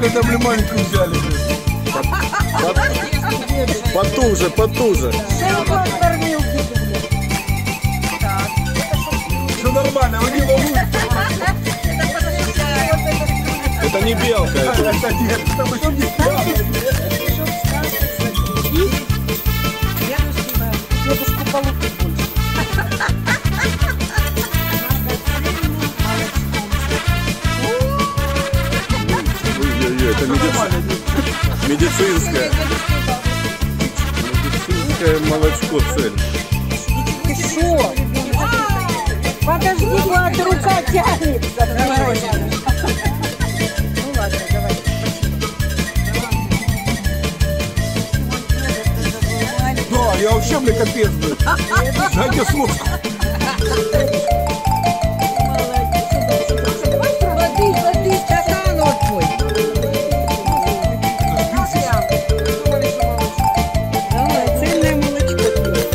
когда мы маленькую взяли. Потуже, потуже. Все нормально, вы не волнуйтесь. Это не белка. Это... Нет, там еще не белка. Дедушку полупить больше. Это медицинское. Медицинское молочко цель. Ты шо? Подожди, вот рука тянется. Ну ладно, давай. Да, я вообще, мне капец, блин. Дайте сложку. Воды, стакан вот твой. Давай, цельное молочко.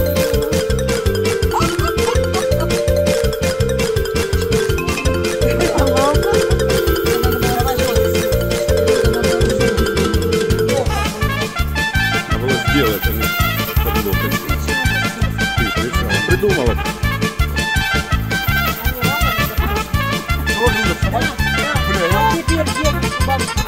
Надо было сделать, а не подлокоть. Ты придумала. Бля, я... Теперь дедушку бабушку